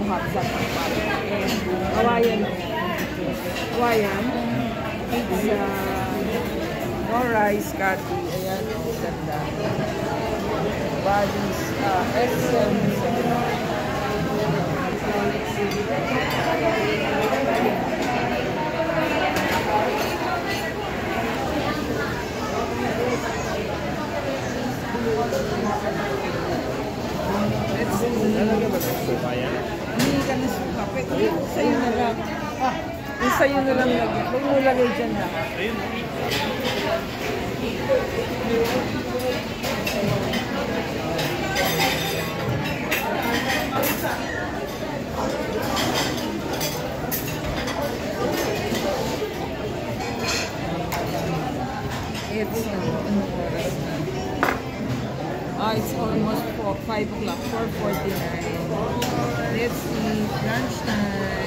kapsat ng pala. And Hawaiian na yan. Hawaiian. It's no rice curry. Ayan, oh, ganda. Bodies, SM. Talaga ba sa suka yan? Hindi ka na suka. Yung sa'yo na lang. Yung sa'yo na lang lagyan. Huwag mo lagay dyan na. Ayun. It's anong oras na? It's almost 5 o'clock, 4:49. Let's eat lunchtime.